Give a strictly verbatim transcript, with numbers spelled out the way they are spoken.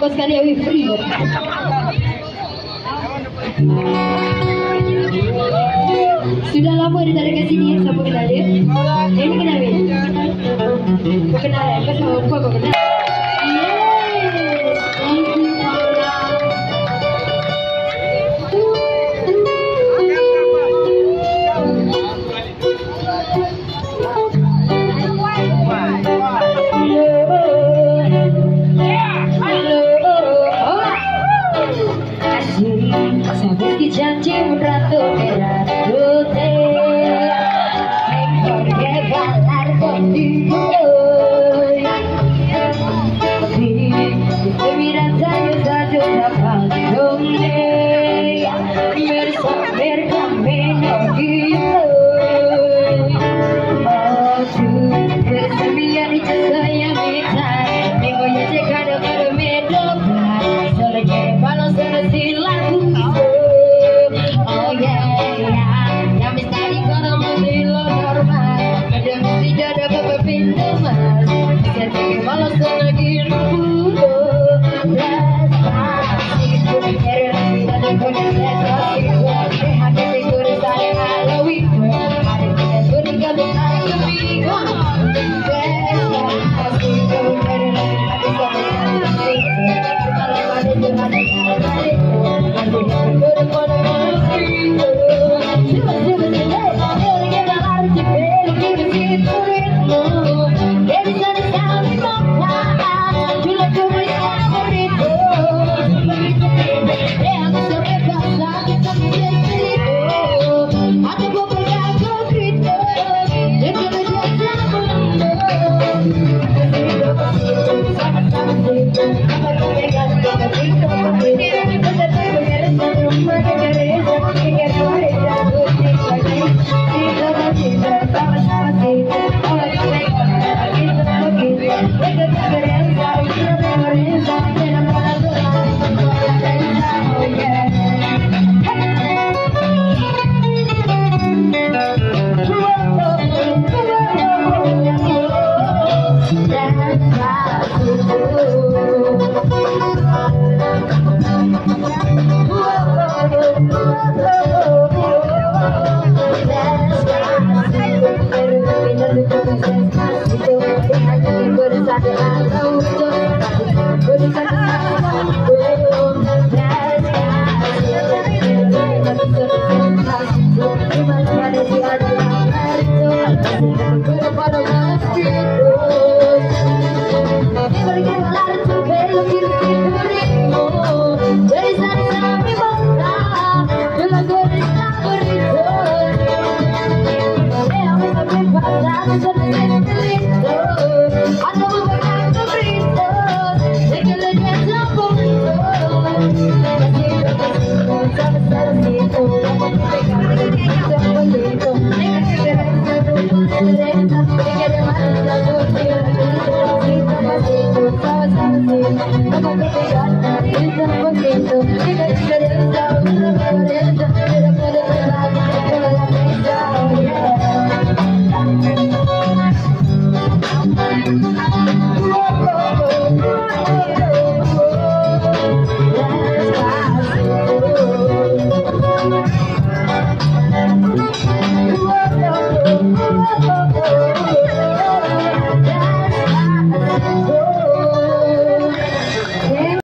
ongkos kali ya free. Sudah lama ditarik ke sini, siapa kenal dia? Ini kenal dia? Kau kenal ya? Kau sama kau kenal? Janji ratu merah putih, ekor gelar putih, sembilan sayur satu dapat dombe, bersabar kami gitu, aduh bersembilan itu saya minta, minggunya sekadar pada medokar, selagi balas selesai lagu. I